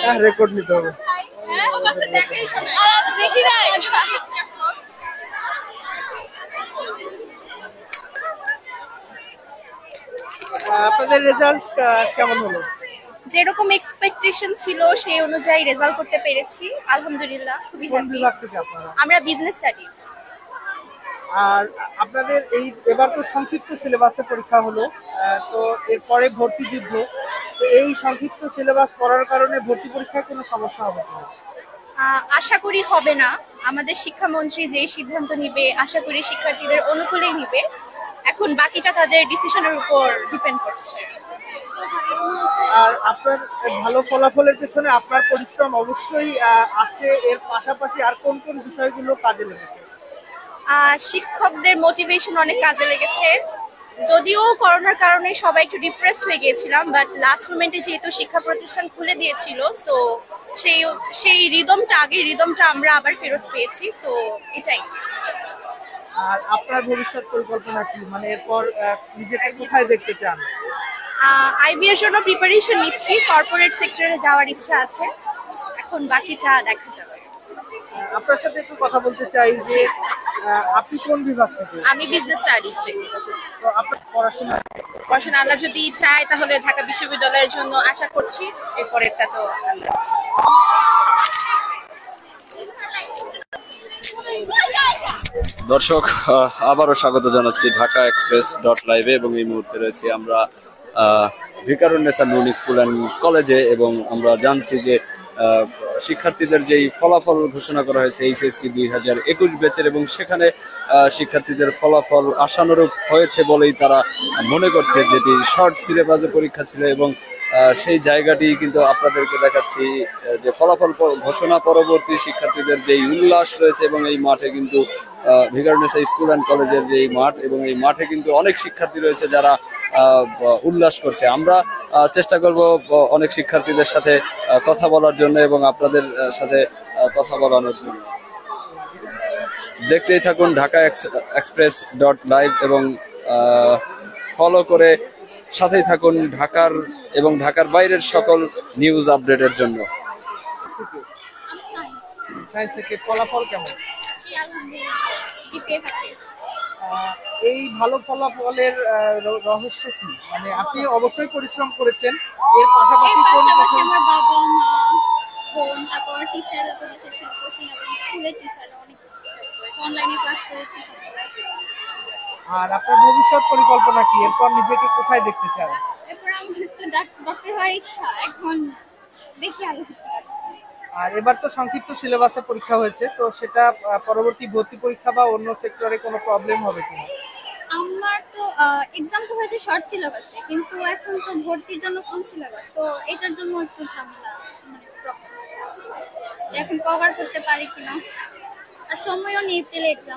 Record নিতে হবে। আপনাদের রেজাল্ট কেমন হলো? যেরকম এক্সপেকটেশন ছিল সেই অনুযায়ী রেজাল্ট করতে পেরেছি, আলহামদুলিল্লাহ খুবই হ্যাপি। আমরা বিজনেস স্টাডিজ। আর আপনাদের এবার তো সংক্ষিপ্ত সিলেবাসে পরীক্ষা হলো, তো এরপরে ভর্তি যুদ্ধ, তো এই সংক্ষিপ্ত সিলেবাস পড়ার কারণে ভর্তি পরীক্ষায় কোনো সমস্যা হবে না? আশা করি হবে না। আমাদের শিক্ষামন্ত্রী যেই সিদ্ধান্ত নিবে আশা করি শিক্ষার্থীদের অনুকূলেই নিবে। এখন বাকিটা তাদের ডিসিশনের উপর ডিপেন্ড করছে। আর আপনার ভালো ফলাফলের পেছনে আপনার পরিশ্রম অবশ্যই আছে, এর পাশাপাশি আর কোন কোন বিষয়গুলো কাজে লেগেছে? শিক্ষকদের মোটিভেশন অনেক কাজে লেগেছে। যদিও করোনার কারণে সবাই একটু ডিপ্রেস হয়ে গিয়েছিলাম, বাট লাস্ট মোমেন্টে যেহেতু শিক্ষা প্রতিষ্ঠান খুলে দিয়েছিল, সো সেই আগের রিদমটা আমরা আবার ফেরত পেয়েছি, তো এটাই। আর আপনার ভবিষ্যৎ পরিকল্পনা কি, মানে এরপর নিজেকে কোথায় দেখতে চান? আইবি এর জন্য প্রিপারেশন নিচ্ছি, কর্পোরেট সেক্টরে যাওয়ার ইচ্ছা আছে, এখন বাকিটা দেখা যাবে। আপনার সাথে একটু কথা বলতে চাই যে আপনি কোন বিভাগ থেকে? আমি বিজনেস স্টাডিজ থেকে। তো আপনার পড়াশোনা আল্লাহ যদি চায় তাহলে ঢাকা বিশ্ববিদ্যালয়ের জন্য আশা করছি, এরপরেরটা তো আল্লাহ। দর্শক, আবারও স্বাগত জানাচ্ছি ঢাকা এক্সপ্রেস .live এবং এই মুহূর্তে রয়েছে আমরা ভিকারুন্নেসা নুন স্কুল অ্যান্ড কলেজে, এবং আমরা জানছি যে শিক্ষার্থীদের যেই ফলাফল ঘোষণা করা হয়েছে HSC 2021 ব্যাচের, এবং সেখানে শিক্ষার্থীদের ফলাফল আশানুরূপ হয়েছে বলেই তারা মনে করছে, যেটি শর্ট সিলেবাসে পরীক্ষা ছিল, এবং সেই জায়গাটি কিন্তু আপনাদেরকে দেখাচ্ছি যে ফলাফল ঘোষণা পরবর্তী শিক্ষার্থীদের যেই উল্লাস রয়েছে, এবং এই মাঠে কিন্তু ভিকারুন্নেসা স্কুল অ্যান্ড কলেজের যেই মাঠ, এবং এই মাঠে কিন্তু অনেক শিক্ষার্থী রয়েছে যারা উল্লাস করছে। আমরা চেষ্টা করব অনেক শিক্ষার্থীদের সাথে কথা বলার জন্য এবং আপনাদের সাথে কথা বলানোর জন্য। দেখতেই থাকুন ঢাকা এক্সপ্রেস .live এবং ফলো করে সাথেই থাকুন ঢাকার এবং ঢাকার বাইরের সকল নিউজ আপডেটের জন্য। ফলাফল কেমন? এই ভালো ফলাফলের রহস্য কি? মানে আপনি অবশ্যই পরিশ্রম করেছেন, এর পাশাপাশি আমার বাবা মা বোন তারপর টিচাররা তো ছিল, কোচিং এবং স্কুলের টিচাররা অনেক অনলাইনে ক্লাস করেছি। আর আপনার ভবিষ্যৎ পরিকল্পনা কি? এরপর নিজেকে কোথায় দেখতে চান? এরপর আমার তো ডক্টর হওয়ার ইচ্ছা, এখন দেখি আলোচনা। আর এবার তো সংক্ষিপ্ত সিলেবাসে পরীক্ষা হয়েছে, তো সেটা পরবর্তী ভর্তি পরীক্ষা বা অন্য সেক্টরে কোনো প্রবলেম হবে কিনা? আমার তো এক্সাম তো হয়েছে শর্ট সিলেবাসে, কিন্তু এখন তো ভর্তির জন্য ফুল সিলেবাস, তো এটার জন্য একটু ঝামেলা, মানে প্রবলেম যে এখন কভার করতে পারি কিনা। আর সময়ও নেই, এপ্রিলে এক্সাম।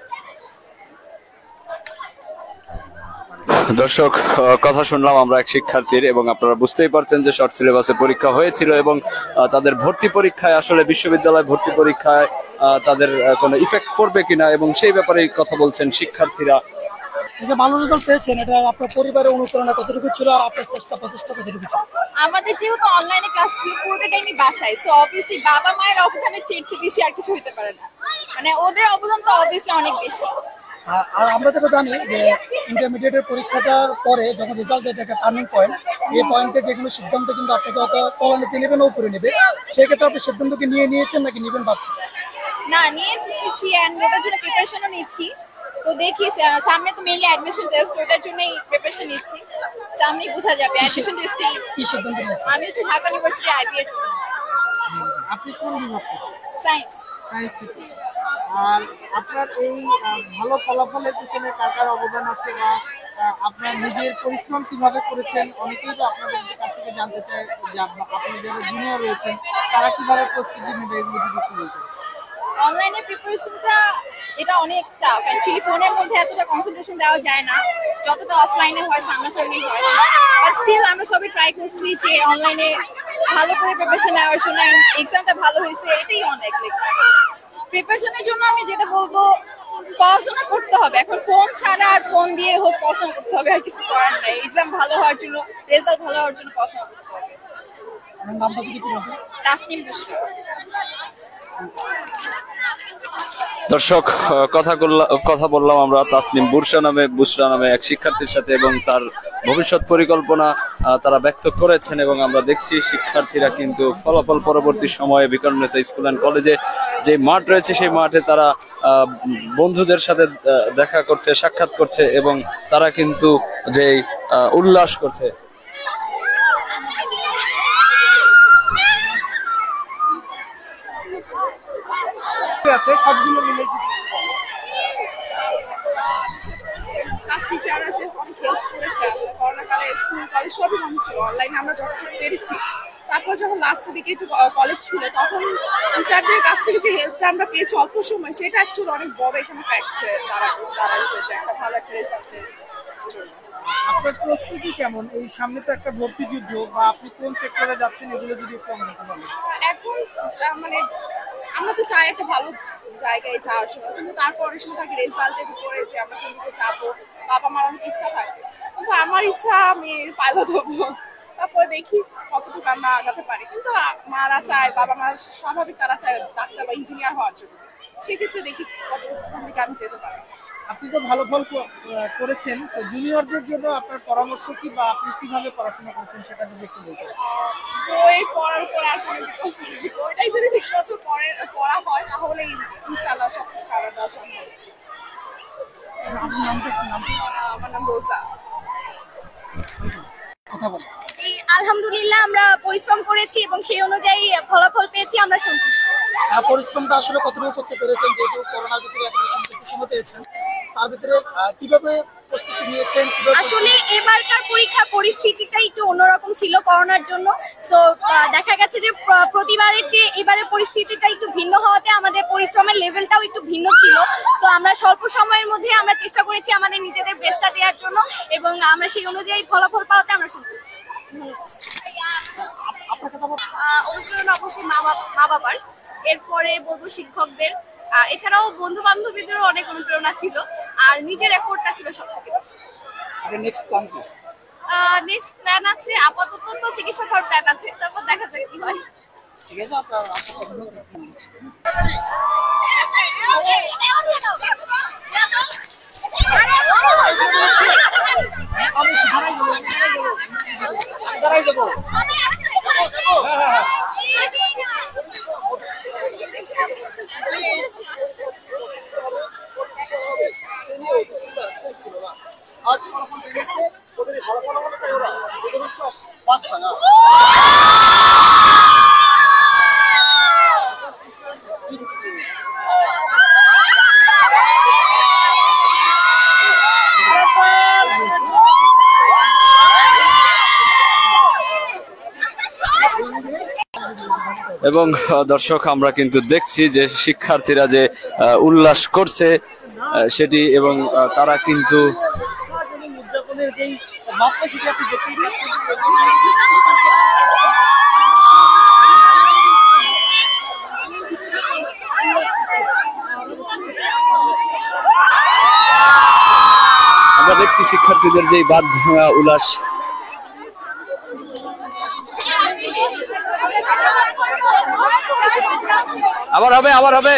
দর্শক, কথা শুনলাম আমরা এক শিক্ষার্থীর, এবং আপনারা বুঝতেই পারছেন যে শর্ট সিলেবাসে পরীক্ষা হয়েছিল, এবং তাদের ভর্তি পরীক্ষায় আসলে বিশ্ববিদ্যালয় ভর্তি পরীক্ষায় তাদের কোনো ইফেক্ট পড়বে কিনা, এবং সেই ব্যাপারে কথা বলছেন শিক্ষার্থীরা। যে ভালো রেজাল্ট পেয়েছেন, এটা আপনার পরিবারের অনুপ্রেরণা কতটুকু ছিল আর আপনার প্রচেষ্টা কতটুকু ছিল? আমাদের যেহেতু অনলাইনে ক্লাস ছিল, পুরোটা টাইমই বাসায়, সো অবভিয়াসলি বাবা মায়ের অবদানের চেয়ে বেশি আর কিছু হতে পারে না, মানে ওদের অবদান তো অবভিয়াসলি অনেক বেশি। আর আমরা যেটা জানি যে ইন্টারমিডিয়েটের পরীক্ষাটার পরে যখন রেজাল্ট দেয়, একটা টার্নিং পয়েন্ট, এই পয়েন্টে যে কোনো সিদ্ধান্ত কিন্তু আপনাকে তলানিতে নেবেন, উপরে নেবে, সেক্ষেত্রে আপনি সিদ্ধান্তকে নিয়েছেন নাকি নেবেন ভাবছেন? না, নিয়েছি, এন্ড ওটার জন্য প্রিপারেশনও নিচ্ছি। তো দেখি সামনে তো মেইনলি অ্যাডমিশন টেস্ট, ওটার জন্যই প্রিপারেশন নিচ্ছি। সামনে বোঝা যাবে অ্যাডমিশন টেস্টে কি সিদ্ধান্ত নিয়েছেন। আমি হচ্ছে ঢাকা ইউনিভার্সিটি আইবি এর জন্য নিচ্ছি। আপনি কোন বিভাগ থেকে? সায়েন্স। আর আপনার এই ভালো ফলাফলের পিছনে কার কার অবদান আছে, বা আপনার নিজের পরিশ্রম কিভাবে করেছেন? অনেকেই তো আপনাদের কাছ থেকে জানতে চায় যে আপনি যারা জুনিয়র রয়েছেন তারা কিভাবে প্রস্তুতি নেবে, এগুলো যদি একটু বলতেন। অনলাইনে প্রিপারেশনটা এটা অনেক টাফ, অ্যাকচুয়ালি ফোনের মধ্যে এতটা কনসেন্ট্রেশন দেওয়া যায় না যতটা অফলাইনে হয়, সামনাসামনি হয়। বাট স্টিল আমরা সবাই ট্রাই করছি যে অনলাইনে ভালো করে প্রিপারেশন নেওয়ার জন্য, এক্সামটা ভালো হয়েছে, এটাই অনেক। প্রিপারেশনের জন্য আমি যেটা বলবো, পড়াশোনা করতে হবে। এখন ফোন ছাড়া আর ফোন দিয়ে হোক পড়াশোনা করতে হবে, আর কিছু করার নাই। এক্সাম ভালো হওয়ার জন্য, রেজাল্ট ভালো হওয়ার জন্য পড়াশোনা করতে হবে। আপনার নামটা যদি একটু বলতেন। তাসনিম বুশরা। দর্শক, কথা বললাম আমরা তাসনিম বুশরা নামে এক শিক্ষার্থীর সাথে এবং তার ভবিষ্যৎ পরিকল্পনা তারা ব্যক্ত করেছেন এবং আমরা দেখছি শিক্ষার্থীরা কিন্তু ফলাফল পরবর্তী সময়ে ভিকারুন্নেসা স্কুল অ্যান্ড কলেজে যে মাঠ রয়েছে সেই মাঠে তারা বন্ধুদের সাথে দেখা করছে, সাক্ষাৎ করছে এবং তারা কিন্তু যে উল্লাস করছে। আছে সবগুলো মিলে ক্লাস টিচার আছে, অনেক হেল্প করেছে। করোনাকালে স্কুল কলেজ সবই বন্ধ ছিল, অনলাইনে আমরা যখন পেরেছি। তারপর যখন লাস্টের দিকে একটু কলেজ খুলে তখন টিচারদের কাছ থেকে যে হেল্পটা আমরা পেয়েছি অল্প সময়, সেটা অ্যাকচুয়ালি অনেক বড় এখানে ফ্যাক্ট দাঁড়াইছে একটা ভালো একটা রেজাল্টের জন্য। আপনার প্রস্তুতি কেমন? এই সামনে তো একটা ভর্তি যুদ্ধ, বা আপনি কোন সেক্টরে যাচ্ছেন এগুলো যদি একটু আমাকে বলেন। এখন মানে আমরা তো চাই একটা ভালো জায়গায় যাওয়ার জন্য, কিন্তু তারপরে শুধু থাকে রেজাল্টের উপরে যে আমরা কোন দিকে যাবো। বাবা মার অনেক ইচ্ছা থাকে, কিন্তু আমার ইচ্ছা আমি পাইলট হবো। তারপরে দেখি কতটুকু আমরা আগাতে পারি, কিন্তু মারা চায়, বাবা মা স্বাভাবিক তারা চায় ডাক্তার বা ইঞ্জিনিয়ার হওয়ার জন্য। সেক্ষেত্রে দেখি কতটুকু দিকে আমি যেতে পারি। আপনি তো ভালো ফল করেছেন, তো জুনিয়রদের জন্য আপনার পরামর্শ কি, বা আপনি কিভাবে পড়াশোনা করছেন সেটা যদি একটু বলতেন। বই পড়ার উপর আর কোনো বিকল্প নেই, ওইটাই যদি ঠিক মতো পড়া হয় তাহলে ইনশাআল্লাহ সবকিছু করা দেওয়া সম্ভব। আমার নাম রোজা। কথা বলেন। আলহামদুলিল্লাহ আমরা পরিশ্রম করেছি এবং সেই অনুযায়ী ফলাফল পেয়েছি, আমরা সন্তুষ্ট। পরিশ্রমটা আসলে কতটুকু করতে পেরেছেন, যেহেতু করোনার ভিতরে এত সময় পেয়েছেন, তার ভিতরে কিভাবে প্রস্তুতি নিয়েছেন? আসলে এবারকার পরীক্ষার পরিস্থিতিটা একটু অন্যরকম ছিল করোনার জন্য। সো দেখা গেছে যে প্রতিবারের চেয়ে এবারের পরিস্থিতিটা একটু ভিন্ন হওয়াতে আমাদের পরিশ্রমের লেভেলটাও একটু ভিন্ন ছিল। সো আমরা স্বল্প সময়ের মধ্যে আমরা চেষ্টা করেছি আমাদের নিজেদের বেস্টটা দেওয়ার জন্য এবং আমরা সেই অনুযায়ী ফলাফল পাওয়াতে আমরা সন্তুষ্ট। অনুপ্রেরণা অবশ্যই মা বাবার, এরপরে বলবো শিক্ষকদের, এছাড়াও বন্ধু বান্ধবীদেরও অনেক অনুপ্রেরণা ছিল, আর নিজের এফোর্টটা ছিল সব থেকে বেশি। নেক্সট প্ল্যান কি? নেক্সট প্ল্যান আছে, আপাতত তো চিকিৎসা করার প্ল্যান আছে, তারপর দেখা যাক কি হয়। ঠিক আছে, আপনার এবং দর্শক, আমরা কিন্তু দেখছি যে শিক্ষার্থীরা যে উল্লাস করছে সেটি, এবং তারা কিন্তু আমরা দেখছি শিক্ষার্থীদের যে বাদ ভাঙা উল্লাস। আবার হবে, আবার হবে।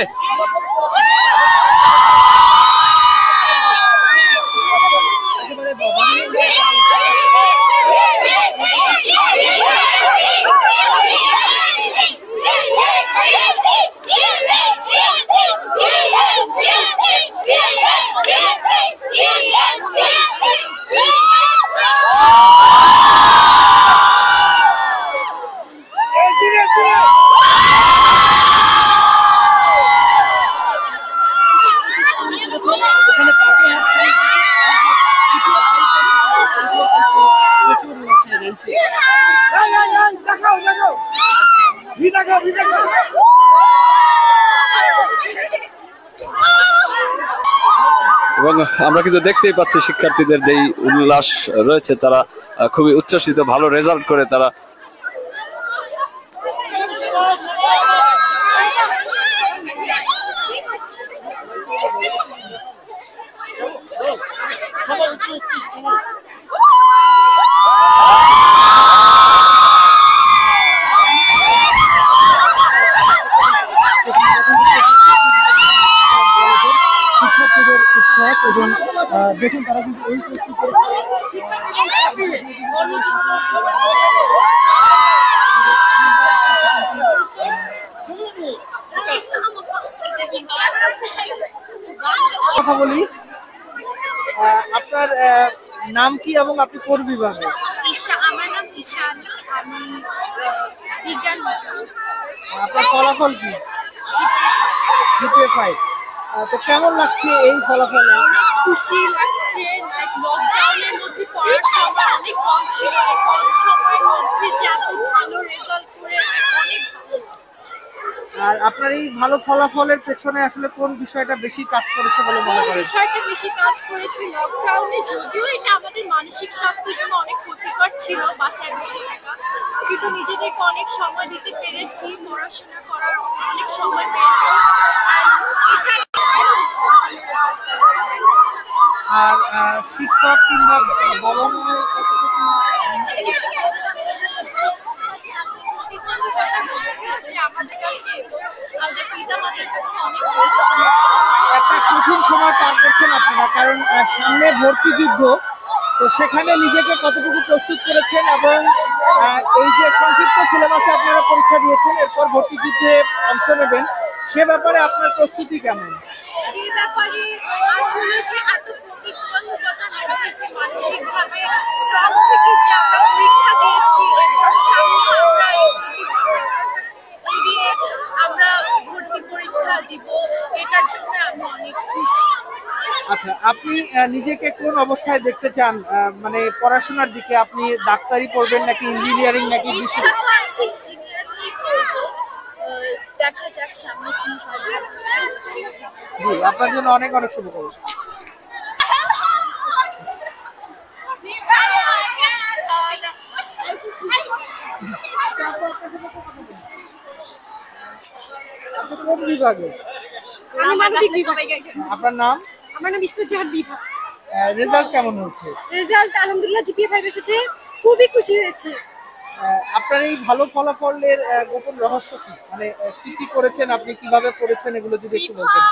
এবং আমরা কিন্তু দেখতেই পাচ্ছি শিক্ষার্থীদের যেই উল্লাস রয়েছে, তারা খুবই উচ্ছ্বসিত, ভালো রেজাল্ট করে তারা দেখুন তারা কিন্তু এইচএসসি কথা বলি, আপনার নাম কি এবং আপনি কোন বিভাগে? আমার নাম ঈশা আলী, আমি বিজ্ঞান। আপনার ফলাফল কি? জিপিএ 5। তো কেমন লাগছে এই ফলাফল? খুশি লাগছে। লকডাউনের মধ্যে পড়ার সময় অনেক কম ছিল, এই কম সময়ের মধ্যে যে এত ভালো রেজাল্ট করে অনেক ভালো লাগছে। আর আপনার এই ভালো ফলাফলের পেছনে আসলে কোন বিষয়টা বেশি কাজ করেছে বলে মনে করেন? বিষয়টা বেশি কাজ করেছে লকডাউনে, যদিও এটা আমাদের মানসিক স্বাস্থ্যের জন্য অনেক ক্ষতিকর ছিল বাসায় বসে থাকা, কিন্তু নিজেদেরকে অনেক সময় দিতে পেরেছি, পড়াশোনা করার অনেক সময় পেয়েছি। আর শিক্ষক কিংবা বাবা মায়ের একটা কঠিন সময় পার করছেন আপনারা, কারণ সামনে ভর্তি যুদ্ধ, তো সেখানে নিজেকে কতটুকু প্রস্তুত করেছেন এবং এই যে সংক্ষিপ্ত সিলেবাসে আপনারা পরীক্ষা দিয়েছেন, এরপর ভর্তি যুদ্ধে অংশ নেবেন, সে ব্যাপারে আপনার প্রস্তুতি কেমন? সেই ব্যাপারে আসলে যে এত প্রতিবন্ধকতার মধ্যে যে মানসিকভাবে স্ট্রং থেকে যে আমরা পরীক্ষা দিয়েছি এবং সামনে আমরা দিয়ে আমরা ভর্তি পরীক্ষা দিব, এটার জন্য আমি অনেক খুশি। আচ্ছা, আপনি নিজেকে কোন অবস্থায় দেখতে চান? মানে পড়াশোনার দিকে আপনি ডাক্তারি পড়বেন নাকি ইঞ্জিনিয়ারিং নাকি ইচ্ছা তো আছে ইঞ্জিনিয়ারিং করব, দেখা যাক সামনে কি হবে। জি, আপনার জন্য অনেক অনেক শুভকামনা। আপনি কোন বিভাগে? আমি মানবিক বিভাগে। আপনার নাম? আমার নাম ইসরাত বিভা। রেজাল্ট কেমন হচ্ছে? রেজাল্ট আলহামদুলিল্লাহ জিপিএ 5 এসেছে, খুবই খুশি হয়েছে। আপনার এই ভালো ফলাফলের গোপন রহস্য কি? মানে কি কি করেছেন, আপনি কিভাবে করেছেন, এগুলো যদি একটু বলতেন।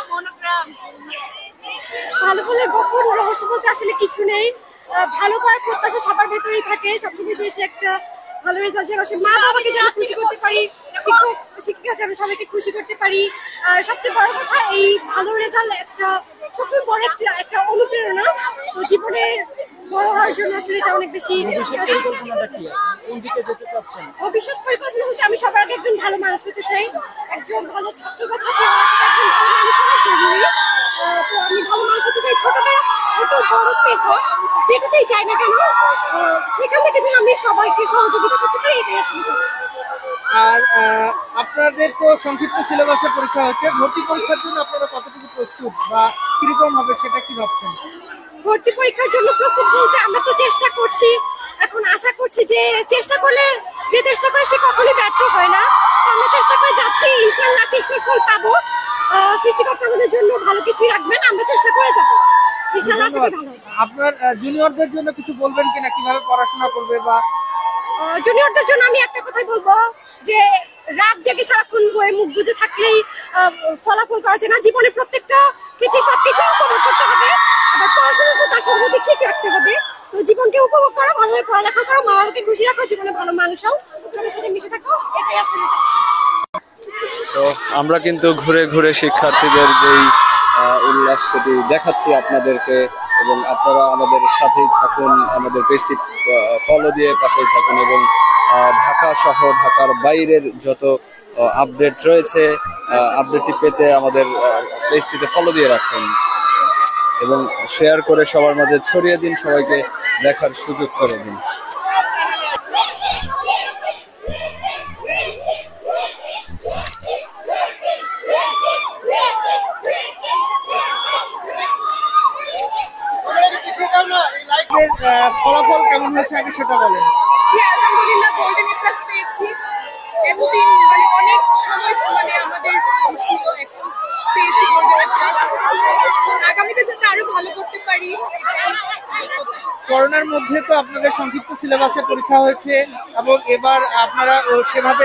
ভালো ফলের গোপন রহস্য বলতে আসলে কিছু নেই, ভালো করার প্রত্যাশা সবার ভেতরেই থাকে। সবসময় চেয়েছি একটা ভালো রেজাল্ট যেন মা বাবাকে যেন খুশি করতে পারি, শিক্ষক শিক্ষিকা যেন সবাইকে খুশি করতে পারি। আর সবচেয়ে বড় কথা, এই ভালো রেজাল্ট একটা সবচেয়ে বড় একটা অনুপ্রেরণা। তো জীবনে বড় হওয়ার জন্য আসলে এটা অনেক বেশি। পরিকল্পনাটা কি? কোন দিকে যেতে চাচ্ছেন? ভবিষ্যৎ পরিকল্পনা বলতে আমি সবার আগে একজন ভালো মানুষ হতে চাই, একজন ভালো ছাত্র বা ছাত্রী হওয়ার একজন ভালো মানুষ হওয়া জরুরি। তো আমি ভালো মানুষ হতে চাই। ছোট বড় পেশা যেটাতেই চাই না কেন, সেখান থেকে যেন আমি সবাইকে সহযোগিতা করতে পারি, এটাই আসলে চাচ্ছি। আর আপনাদের তো সংক্ষিপ্ত সিলেবাসে পরীক্ষা হচ্ছে, ভর্তি পরীক্ষার জন্য আপনারা কতটুকু প্রস্তুত বা কিরকম হবে সেটা কি ভাবছেন? ভর্তি পরীক্ষার জন্য প্রস্তুত বলতে আমরা তো চেষ্টা করছি, এখন আশা করছি যে চেষ্টা করলে যে চেষ্টা করে সে কখনোই ব্যর্থ হয় না। আমরা চেষ্টা করে যাচ্ছি, ইনশাআল্লাহ চেষ্টার ফল পাবো। সৃষ্টিকর্তা আমাদের জন্য ভালো কিছুই রাখবেন, আমরা চেষ্টা করে যাবো, ইনশাআল্লাহ আশা করি ভালো। আপনার জুনিয়রদের জন্য কিছু বলবেন কিনা, কিভাবে পড়াশোনা করবে? বা জুনিয়রদের জন্য আমি একটা কথাই বলবো যে রাত জেগে সারাক্ষণ বয়ে মুখ বুঝে থাকলেই ফলাফল করা যায় না। জীবনে প্রত্যেকটা ক্ষেত্রে সবকিছু উপভোগ করতে হবে, আবার পড়াশোনার তো তার সাথে সাথে ঠিক রাখতে হবে। তো জীবনকে উপভোগ করো, ভালোভাবে পড়ালেখা করো, মা বাবাকে খুশি রাখো, জীবনে ভালো মানুষ হও, সবার সাথে মিশে থাকো, এটাই আসলে চাচ্ছি। তো আমরা কিন্তু ঘুরে ঘুরে শিক্ষার্থীদের যেই উল্লাস সেটি দেখাচ্ছি আপনাদেরকে, এবং আপনারা আমাদের সাথেই থাকুন, আমাদের পেজটি ফলো দিয়ে পাশেই থাকুন, এবং ঢাকা সহ ঢাকার বাইরের যত আপডেট রয়েছে আপডেটটি পেতে আমাদের পেজটিতে ফলো দিয়ে রাখুন এবং শেয়ার করে সবার মাঝে ছড়িয়ে দিন, সবাইকে দেখার সুযোগ করে দিন। ফলাফল কেমন হয়েছে আগে সেটা বলেন। আলহামদুলিল্লাহ গোল্ডেন এ প্লাস পেয়েছি। এতদিন মানে অনেক সময় মানে আমাদের ছিল, এখন পেয়েছি গোল্ডেন এ প্লাস। আগামীতে যাতে আরো ভালো করতে পারি। করোনার মধ্যে তো আপনাদের সংক্ষিপ্ত সিলেবাসে পরীক্ষা হয়েছে এবং এবার আপনারা সেভাবে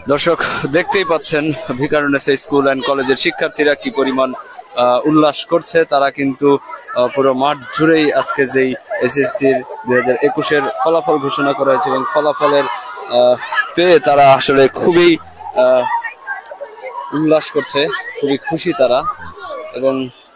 দর্শক দেখতেই পাচ্ছেন ভিকারুননিসা স্কুল অ্যান্ড কলেজের শিক্ষার্থীরা কি পরিমাণ উল্লাস করছে। তারা কিন্তু পুরো মাঠ জুড়েই আজকে যেই এসএসসির 2021-এর ফলাফল ঘোষণা করা হয়েছে এবং ফলাফলের পেয়ে তারা আসলে খুবই উল্লাস করছে, খুবই খুশি তারা। এবং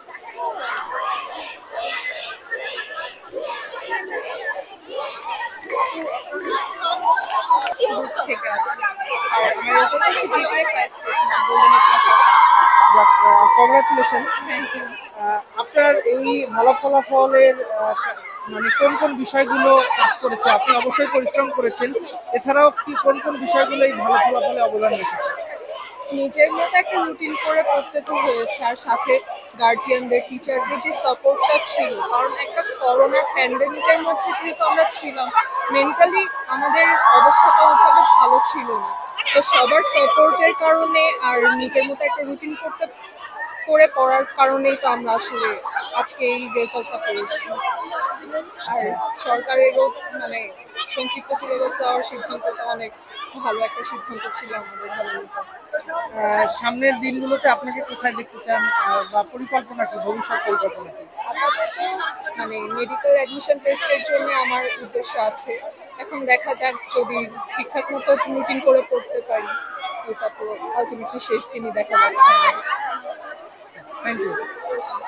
কংগ্রাচুলেশন। আপনার এই ভালো ফলাফলের মানে কোন কোন বিষয়গুলো কাজ করেছে? আপনি অবশ্যই পরিশ্রম করেছেন, এছাড়াও কি কোন কোন বিষয়গুলো এই ভালো ফলাফলে অবদান রেখেছে? নিজের মতো একটা রুটিন করে পড়তে তো হয়েছে, আর সাথে গার্জিয়ানদের, টিচারদের যে সাপোর্টটা ছিল, কারণ একটা করোনা প্যান্ডেমিকের মধ্যে যেহেতু আমরা ছিলাম, মেন্টালি আমাদের অবস্থাটা ওইভাবে ভালো ছিল না। তো সবার সাপোর্টের কারণে আর নিজের মতো একটা রুটিন করে পড়ার কারণেই তো আমরা আসলে আজকে এই রেজাল্টটা পেয়েছি। আর সরকারেরও মানে সংক্ষিপ্ত সিলেবাস দেওয়ার সিদ্ধান্তটা অনেক ভালো একটা সিদ্ধান্ত ছিল আমাদের। ভালো সামনের দিনগুলোতে আপনাকে কোথায় দেখতে চান বা পরিকল্পনা কি, ভবিষ্যৎ পরিকল্পনা কি? আপাতত মানে মেডিকেল অ্যাডমিশন টেস্টের জন্য আমার উদ্দেশ্য আছে। এখন দেখা যাক, যদি ঠিকঠাক মতো রুটিন করে পড়তে পারি, ওটা তো আলটিমেটলি শেষ দিনই দেখা যাচ্ছে। Thank you.